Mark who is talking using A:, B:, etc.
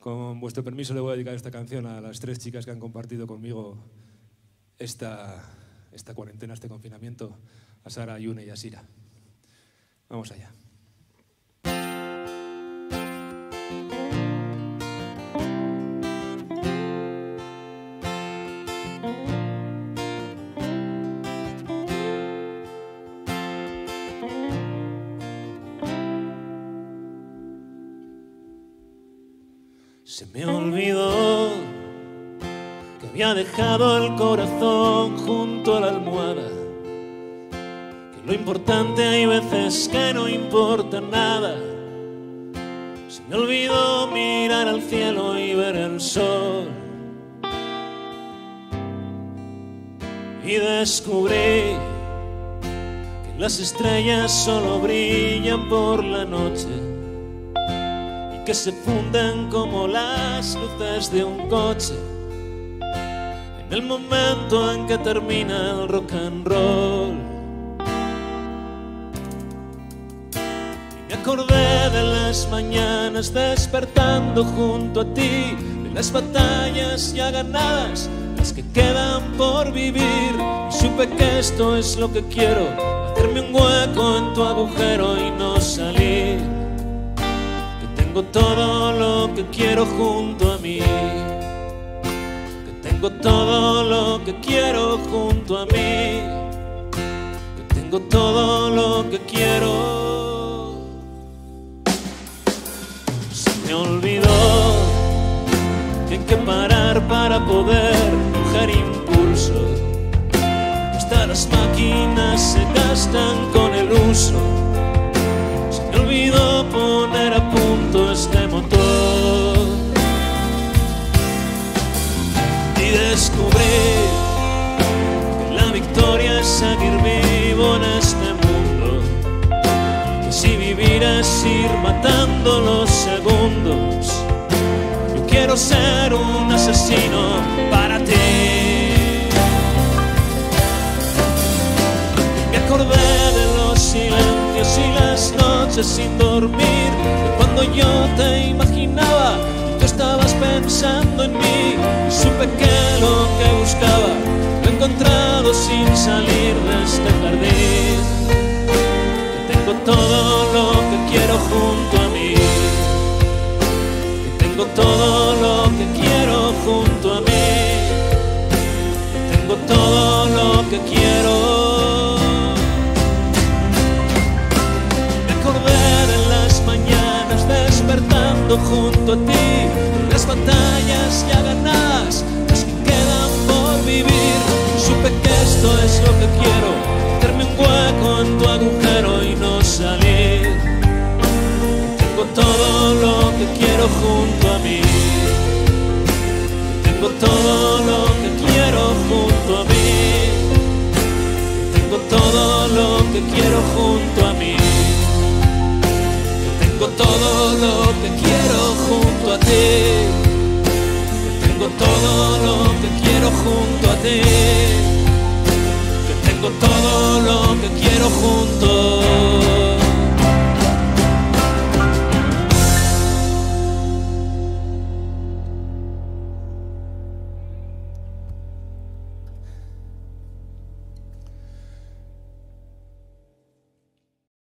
A: Con vuestro permiso le voy a dedicar esta canción a las 3 chicas que han compartido conmigo esta cuarentena, este confinamiento, a Sara, a Yune y a Sira. Vamos allá.
B: Se me olvidó que había dejado el corazón junto a la almohada, que lo importante hay veces que no importa nada. Se me olvidó mirar al cielo y ver el sol, y descubrí que las estrellas solo brillan por la noche, que se funden como las luces de un coche en el momento en que termina el rock and roll. Y me acordé de las mañanas despertando junto a ti, de las batallas ya ganadas, las que quedan por vivir, y supe que esto es lo que quiero, hacerme un hueco en tu agujero y no salir. Tengo todo lo que quiero junto a mí, que tengo todo lo que quiero junto a mí, que tengo todo lo que quiero. Se me olvidó que hay que parar para poder coger impulso, que hasta las máquinas se gastan con el uso. Me olvidó poner a punto este motor y descubrí que la victoria es seguir vivo en este mundo, que si vivir es ir matando los segundos. Yo quiero ser un asesino para ti. Me acordé de los silencios y las noches sin dormir, de cuando yo te imaginaba y tú estabas pensando en mí, y supe que lo que buscaba lo he encontrado sin salir de este jardín, que tengo todo lo que quiero junto a mí, que tengo todo lo que quiero junto a mí, que tengo todo lo que quiero. Despertando junto a ti, las batallas ya ganadas, las que quedan por vivir. Supe que esto es lo que quiero, hacerme un hueco en tu agujero y no salir. Tengo todo lo que quiero junto a mí, tengo todo lo que quiero junto a mí, tengo todo lo que quiero junto a mí, tengo todo lo que quiero junto a ti, tengo todo lo que quiero junto a ti, que tengo todo lo que quiero junto.